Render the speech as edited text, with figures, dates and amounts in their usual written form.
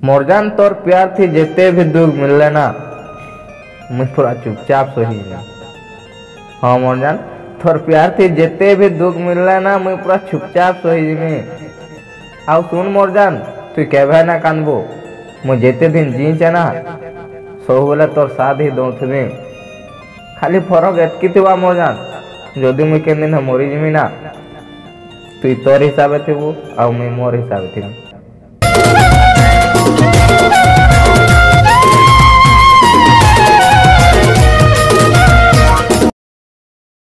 मोर जान तोर प्यार थी जेते भी दुख मिलले ना मुझ पूरा चुपचाप सही में। हाँ मोर जान तोर प्यार थी जेते भी दुख मिलले ना मुझ पूरा चुपचाप सही में। आओ सुन मोर जान तु केभे ना कानबो मुझ जेते दिन जीचे ना सब बोले तोर साथ ही दौड़े। खाली फरक एतकी थी मोर जान जदि मुझे के दिन मरी जिमी ना तु तोर हिसाब थी आ मुझ मोर हिसाब थी।